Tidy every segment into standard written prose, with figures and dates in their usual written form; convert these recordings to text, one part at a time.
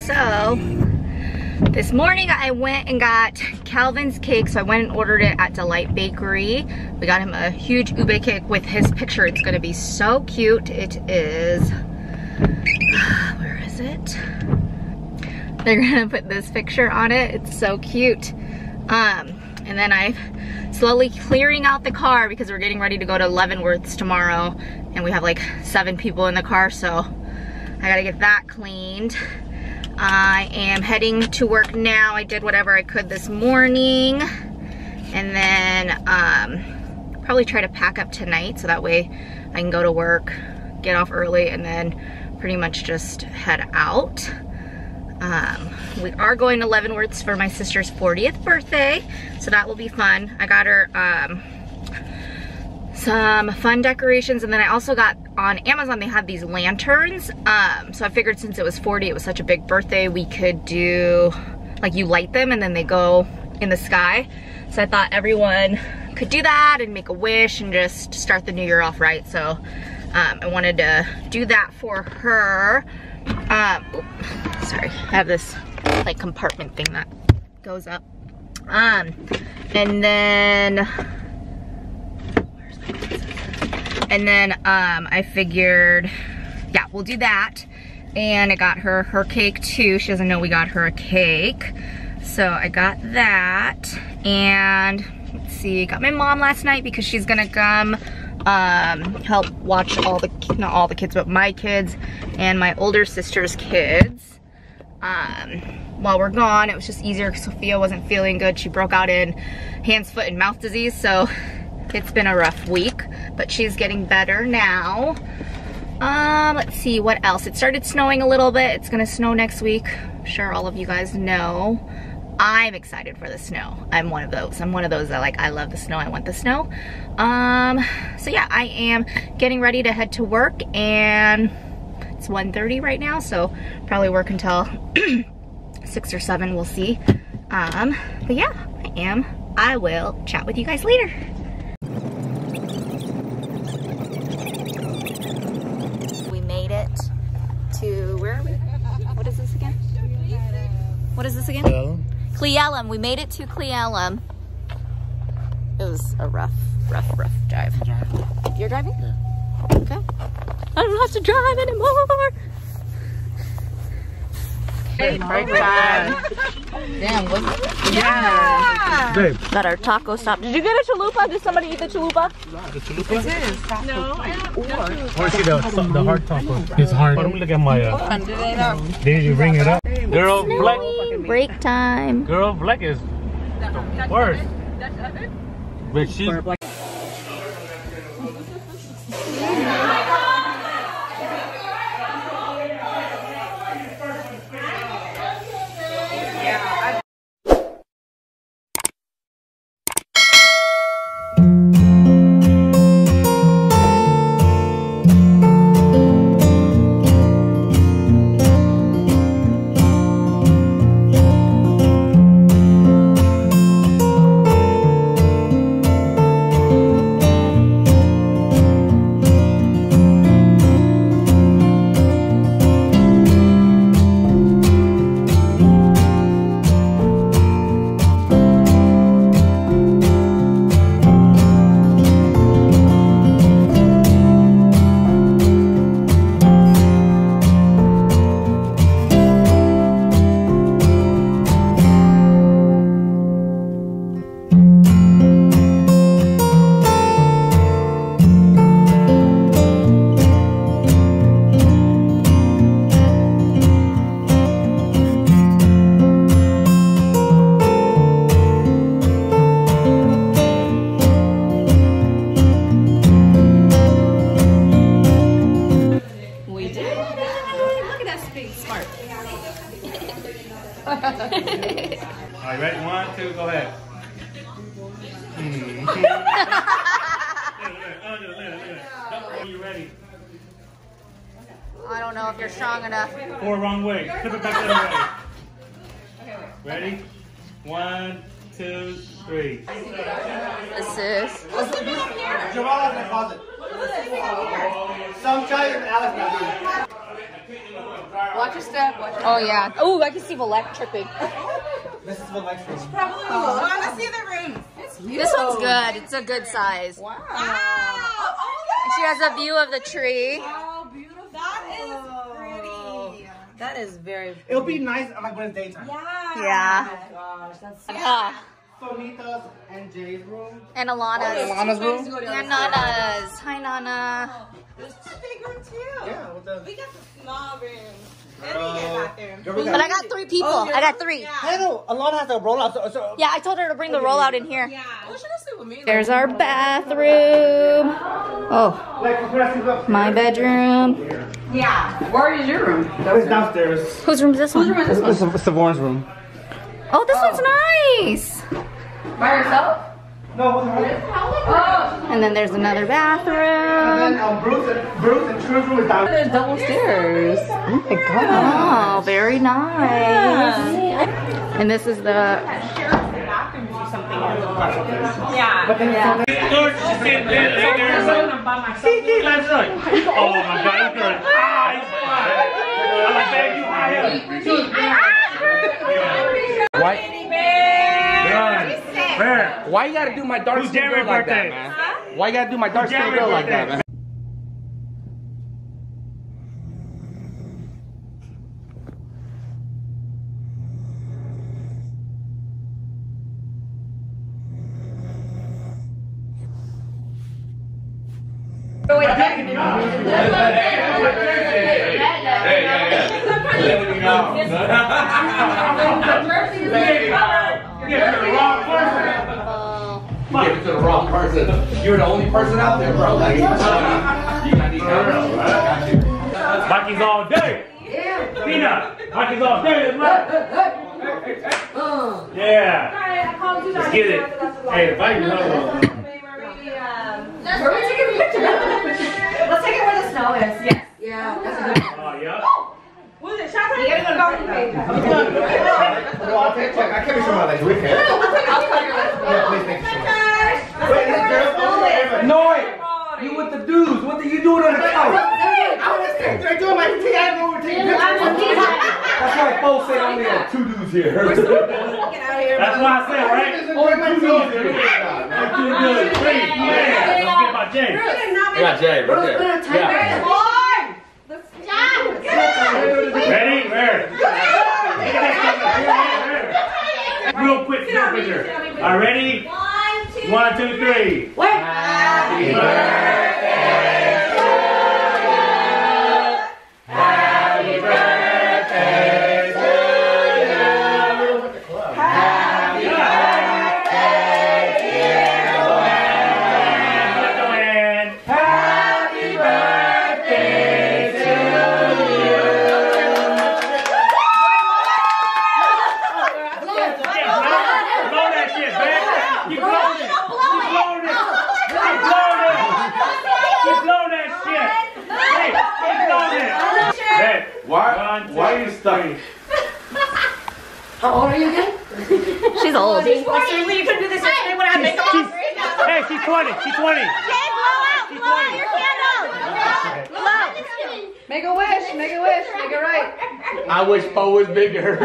So this morning I went and got Calvin's cake. So I went and ordered it at Delight Bakery. We got him a huge ube cake with his picture. It's gonna be so cute. It is, where is it? They're gonna put this picture on it. It's so cute. And then I'm slowly clearing out the car because we're getting ready to go to Leavenworth's tomorrow. And we have like 7 people in the car, so I gotta get that cleaned. I am heading to work now. I did whatever I could this morning. And then probably try to pack up tonight so that way I can go to work, get off early, and then pretty much just head out. We are going to Leavenworth's for my sister's 40th birthday, so that will be fun. I got her some fun decorations, and then I also got on Amazon, they had these lanterns. So I figured since it was 40, it was such a big birthday, we could do, like, you light them and then they go in the sky. So I thought everyone could do that and make a wish and just start the new year off right. So I wanted to do that for her. Sorry, I have this like compartment thing that goes up. And then I figured, yeah, we'll do that. And I got her her cake too. She doesn't know we got her a cake. So I got that. And let's see, got my mom last night because she's gonna come help watch all the, not all the kids, but my kids and my older sister's kids. While we're gone, it was just easier because Sophia wasn't feeling good. She broke out in hands, foot, and mouth disease, so it's been a rough week, but she's getting better now. Let's see, what else? It started snowing a little bit. It's gonna snow next week. I'm sure all of you guys know. I'm excited for the snow. I'm one of those. I'm one of those that, like, I love the snow. I want the snow. So yeah, I am getting ready to head to work, and it's 1:30 right now, so probably work until 6 or 7, we'll see. But yeah, I will chat with you guys later. We made it to, where are we? What is this again? What is this again? Cleellum. Cleellum. We made it to Cleellum. It was a rough drive. You're driving? Yeah. Okay. I don't have to drive anymore. Okay, break time. Damn, was it? Yeah. Babe. Got our taco stop. Did you get a chalupa? Did somebody eat the chalupa? The chalupa? It is. No, I don't. Or see the hard taco. It's hard. Let me look at my, did you bring it up? Girl, black. Break time. Girl, black is the worst. But she's Alright, ready? 1, 2, go ahead. Are you ready? I don't know if you're strong enough. 4 wrong way. Flip it back the other way. Ready? 1, 2, 3. This is. Jamal in the closet. Some guy in Alex. Watch your step. Oh yeah. Oh, I can see Valek tripping. This is what likes me. Probably. I want to see the room. It's huge. This one's good. It's a good size. Wow. And she has a view of the tree. How beautiful. That is pretty. That is very. It'll be nice like when it's daytime. Yeah. Oh my gosh, that's so Sonita's and Jay's room. And Alana's. Alana's room? And Nana's. Hi, Nana. There's a big room too. Yeah, with the. We got the small room. Then we get bathroom. But I got 3 people. I got 3. I know. Alana has a roll out. So. Yeah, I told her to bring the rollout in here. Yeah. Well, she doesn't sleep with me. There's our bathroom. Oh, my bedroom. Yeah. Where is your room? It's downstairs. Whose room is this one? It's Savorn's room. Oh, this one's nice. By yourself? No, with her. Oh. And then there's another bathroom. Bruce and True's room is down. There's double stairs. Oh my god. Oh, very nice. And this is the. Yeah. But then Yeah. George, she's sitting there. Let's look. Oh my God, he's good. Ah, he's fine. I like that. You higher. Why? Where? Why you gotta do my dark Who's skin girl Jeremy's like that, birthday? man? Why you gotta do my dark skin Jeremy's girl like that, birthday? man? You gave it to the wrong person. You're the only person out there, bro. Like, you got these Vikings all day. Peanut. Vikings all day. Yeah. Let's get it. Hey, the Vikings all day. Let's take a picture. Let's take it where the snow is. Yes. Yeah. That's a good one. Oh, yeah. What is it? Shot you gotta go to No, I'll take check. I can't be sure my legs. We can. I'll cut your legs. Yeah, please make sure. Wait, is there No, you with the dudes. What are you doing on the couch? I'm doing my tea. I know we're taking pictures. That's why folks say only had 2 dudes here. Get out of here. That's what I said, right? Only my toes. That's too good. Three. Yeah. Let's get my Jay. I got Jay right there. Yeah. Ready? Where? Real quick, snap picture. All right, ready? 1, 2, 3. Happy birthday to you. Happy birthday to you. Happy birthday, dear Joanne. Happy birthday to you. Blow that shit, man. Keep blowing it. Keep blowing it. Keep blowing it. Keep blowing that shit. Hey, keep blowing it. Hey, Why are you stuck? How old are you again? She's old. Seriously, you couldn't do this yesterday when I had makeup on? hey, she's 20. She's 20. Make a wish, make it right. I wish Poe was bigger.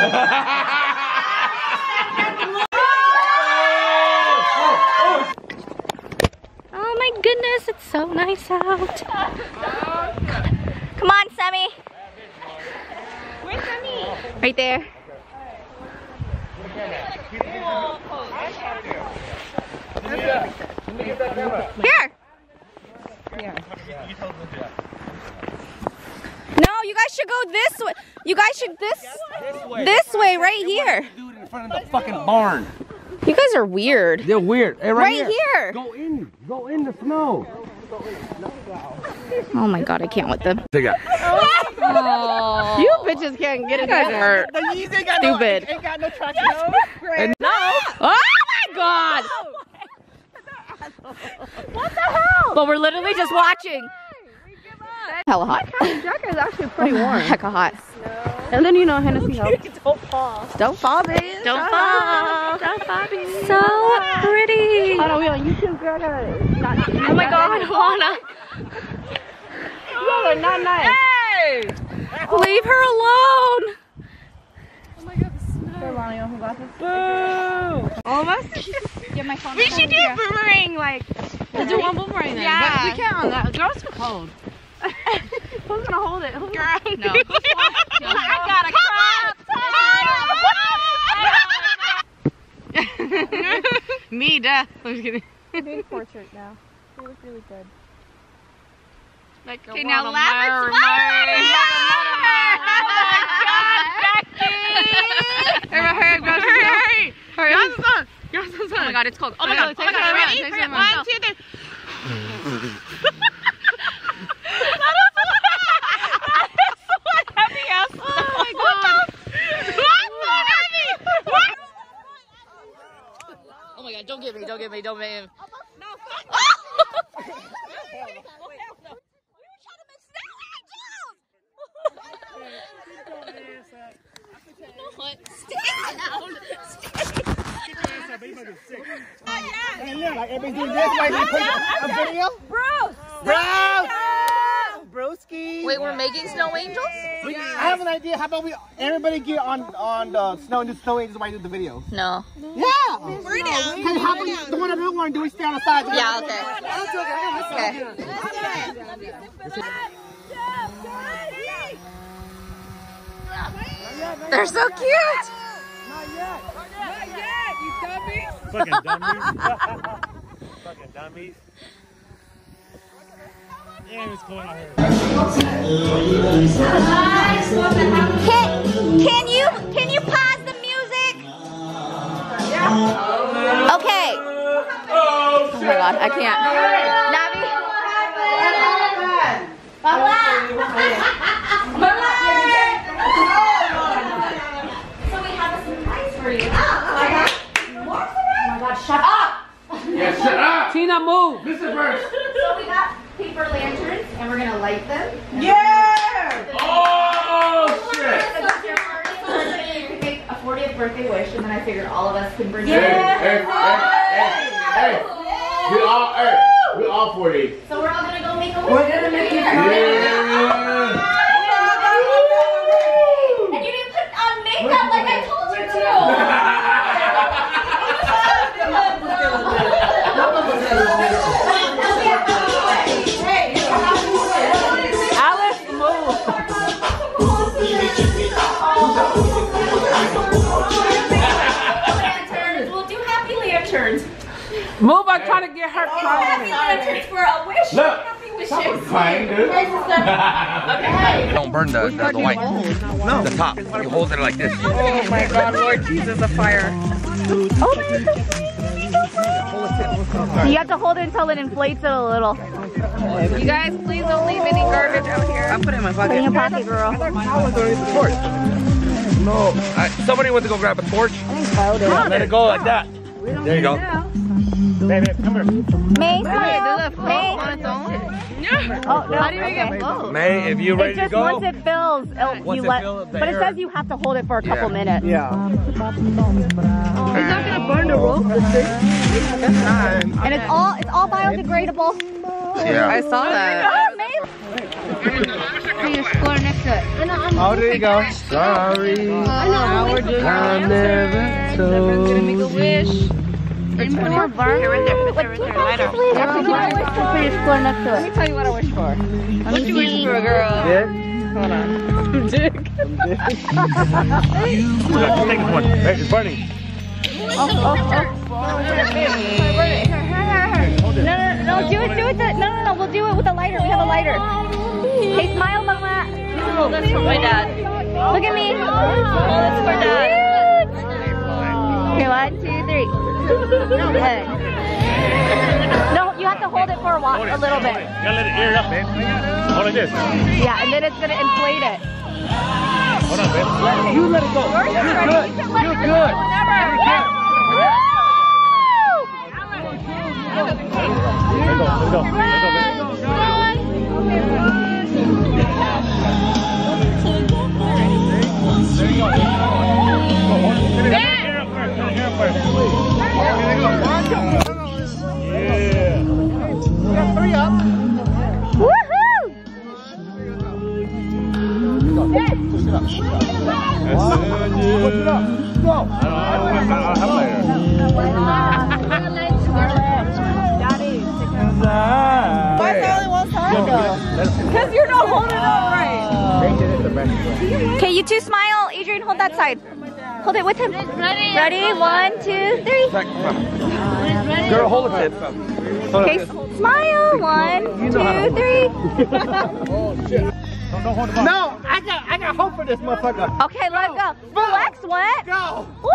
Oh my goodness, it's so nice out. Come on, Sammy. Where's Sammy? Right there. Here. No, you guys should go this way. You guys should this way right here. Dude in front of the fucking barn. You guys are weird. They're weird. Hey, Right here. Go in the snow. Oh my god, I can't with them. Take it. Oh. You bitches can't get it. You guys are stupid. Ain't got no traction. No. Oh my god. What the hell? But we're literally just watching. Hella hot. Jacket is actually pretty warm. Hecka hot. And then you know Hennessy helps. Don't fall, babe. Don't fall. Don't fall, babe. So pretty. Hold on, we on YouTube, girl. Oh my god, Lana. You all are not nice. Hey! Leave her alone. Oh my god, the snow. Poor Lonnie, who got this? Boo! All of us? Get my phone. We should do a boomerang, like. Let's do one boomerang then. Yeah. But we can't on that. Girls too cold. Who's gonna hold it? Girl, no. I got a crap. Me, duh. I'm just kidding. I'm doing a portrait now. They look really good. Okay, now laugh and smile. Hurry. Hurry. Oh my god, it's cold. Oh my god, ready? 1, 2, 3. Oh my god, don't get me. No. And yeah, like everybody's doing this, like they put a video. Bruce! Broski! Wait, we're making snow angels? I have an idea. How about everybody get on the snow and do snow angels while you do the video? No. Yeah! We're down. Hey, how about the one I really want to do? We stay on the side. Yeah, okay. They're so cute! Fucking dummies. Fucking dummies. Yeah, what's going on here? Can you pause the music? Okay. Oh my god, I can't. Navi. So we have a surprise for you. Oh my god, shut up! Yeah, shut up! Tina, move! Listen first! So we got paper lanterns and we're gonna light them. Yeah! Oh, shit! You could make a 40th birthday wish, and then I figured all of us could bring Hey, we all 40. So we're all gonna go make a wish. We're gonna make it. Yeah! And you didn't put on makeup like I told you to. Alice, move! Lanterns. We'll do happy lanterns. Move, I'm trying to get her Happy lanterns for a wish. Look. Happy wishes. Stop crying, dude. Okay. Don't burn the white. No. The top. You hold it like this. Oh my god, Lord Jesus, a fire. You have to hold it until it inflates it a little. You guys, please don't leave any garbage out here. I'll put it in my Put in pocket. your pocket, girl. No. Somebody wants to go grab a torch. Let it go like that. There you go. Baby, come here. May, Wait, does it float May. on its own? Oh, no. How do you make it float? May, if you're ready It's to just go. once it fills, Once you it let. fills, the But it air- says you have to hold it for a couple minutes. Yeah. It's not gonna burn the rope. And it's all biodegradable. Yeah. I saw that. Oh, May. Can you explore next to it? Oh, there you go. Sorry. Now we're doing I never Everyone's gonna make a wish. Put your lighter. Let me tell you what I wish for. What you wish for, girl? Yeah. Hold on. Dick. Take this one. Hey, it's burning. No, do it. No, we'll do it with a lighter. We have a lighter. Hey, smile, Mama. Oh, that's for my dad. Look at me. Oh, that's for dad. Okay, 1, 2, 3. Good. No, you have to hold it for a while, a little bit. You gotta let it air up, man. Hold like this. Yeah, and then it's gonna inflate it. Hold on, babe. You let it go. You're good. You're good. Let's go. What's it up? Go. Why is there only one side though? Because you're not holding it up right. Okay, you two smile. Adrian, hold that side. Hold it with him. Ready? Ready? 1, 2, 3. Girl, hold it. Okay, smile. 1, 2, 3. No, I got hope for this motherfucker. Okay, let's go. Flex what? Go. Woo!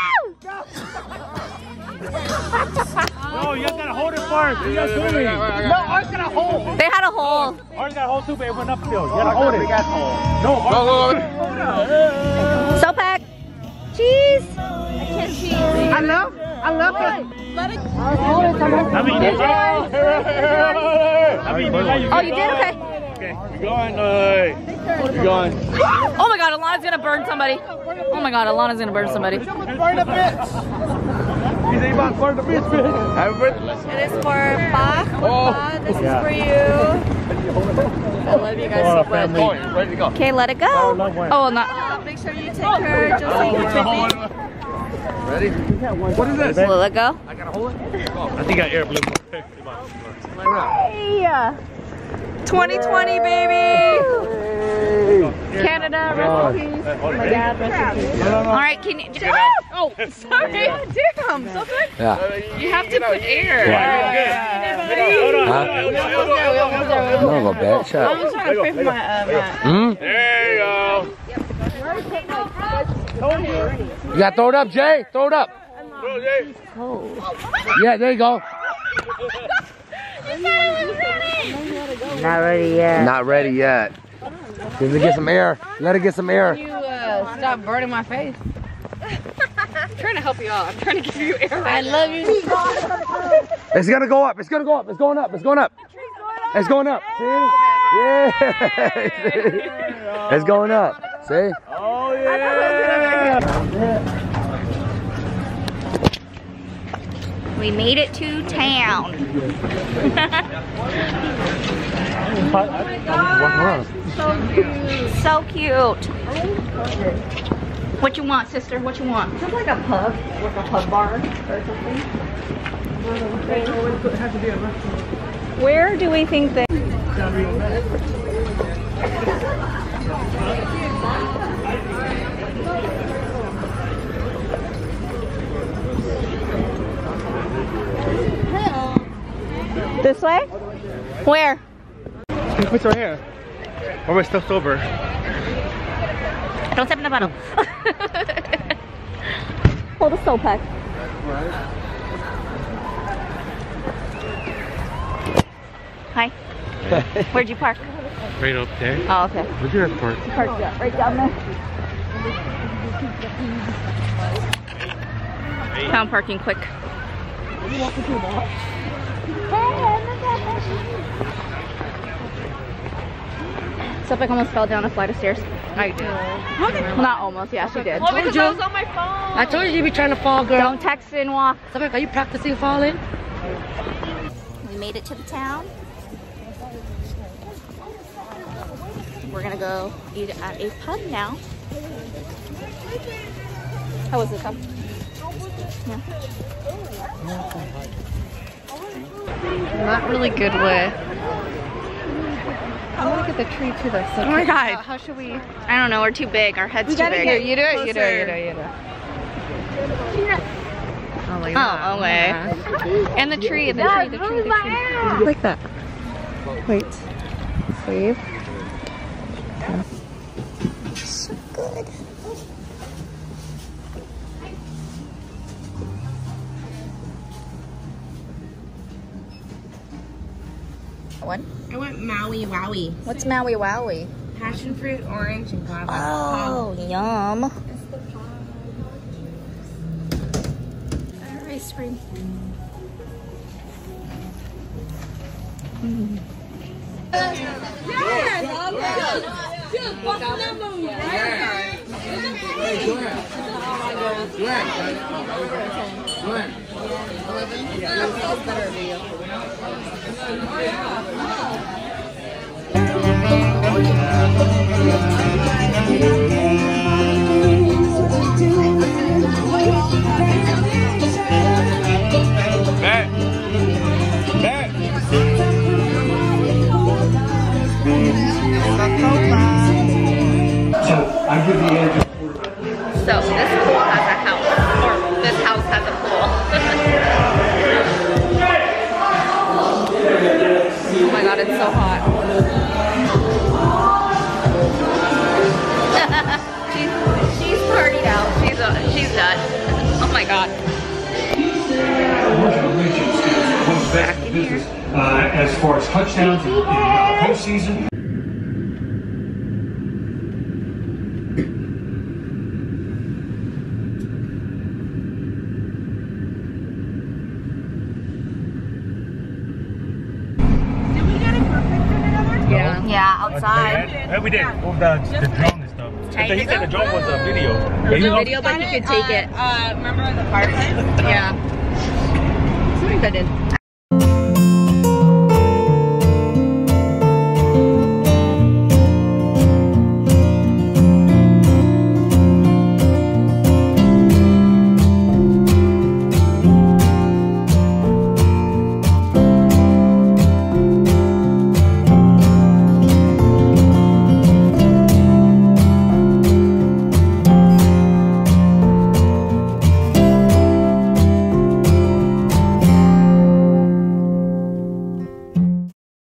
No, you gotta hold it first. You gotta hold it. No, I was gonna hold. They had a hole. Ours got a hold too, but it went uphill. You gotta hold it. No, So pack. Cheese. I love it. Oh, you did? Okay. You're going. Oh my God, Alana's gonna burn somebody. Oh my God, Alana's gonna burn somebody. Burn a bitch. He's about to burn the bitch. It is for Bach. This is for you. I love you guys so much. Ready to go. Okay, let it go. Oh, well, not. Make sure you take her just so you can fit me. Ready? What is this? Will it go? I gotta hold it. I think I air blew. Hey! 2020, baby! Canada, rest in peace. My dad, rest in peace. All right, can you? Oh, sorry. Damn, so good. Yeah. You have to put air. No, go back. Shut I'm just trying to pray for my There you go. You gotta throw it up, Jay. Throw it up. Yeah, there you go. Not ready yet. Not ready yet. Let it get some air. Let it get some air. You stop burning my face. I'm trying to help you out. I'm trying to give you air. I love you. It's gonna go up. It's gonna go up. It's going up. It's going up. It's going up. See? Yeah. It's going up. See? Oh yeah. We made it to town. So cute. What you want, sister? What you want? Is it like a pub? Like a pub bar or something? Where do we think they? This way? Where? Put your hair. Or we're stuffed over. Don't step in the bottle. Hold the soul pack. Hi. Where'd you park? Right up there. Oh, okay. Where's your park? Park right down there. Found parking quick. Sophic almost fell down a flight of stairs. I did. Well, not almost. Yeah, she did. Oh, because I was on my phone. I told you you'd be trying to fall, girl. Don't text and walk. Samantha, are you practicing falling? We made it to the town. We're gonna go eat at a pub now. How was it, Tom? Yeah. Not really good with. I want to get the tree too. That's so Oh my God. How should we? I don't know. We're too big. Our head's too big. Here, you do it. You do it. You do it. You do it. Oh, like that. Oh, okay. And the tree. And the tree. The tree. The tree. Like that. Wait. Save. So good. What? I went Maui Wowie. What's Maui Wowie? Passion fruit, orange, and guava. Oh, yum. Ice cream. so hot. she's partied out. She's done. Oh my god. Back in here. As far as touchdowns in postseason. Yeah, outside. Yeah, we did. Well, the drone and stuff. He said the drone was a video. It was a video, but he could take it. Remember the fireplace? Yeah. Something I did. I